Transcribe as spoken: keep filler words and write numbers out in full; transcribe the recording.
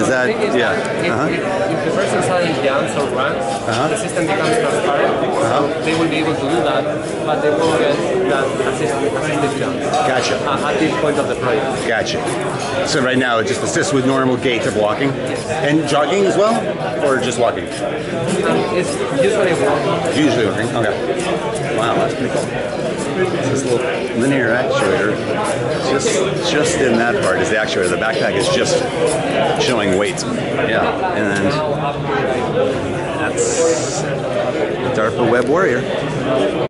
is that, yeah. If, Uh-huh. if, if the person suddenly jumps or runs, Uh-huh. the system becomes transparent, Uh-huh. so they will be able to do that, but they won't get that assisted, assisted jump. Gotcha. Uh, at this point of the project. Gotcha. So right now it just assists with normal gait of walking. And jogging as well? Or just walking? Um, it's usually walking. Usually walking, okay. Wow, that's pretty cool. This little linear actuator, just just in that part is the actuator. The backpack is just showing weight. Yeah, and that's DARPA Web Warrior.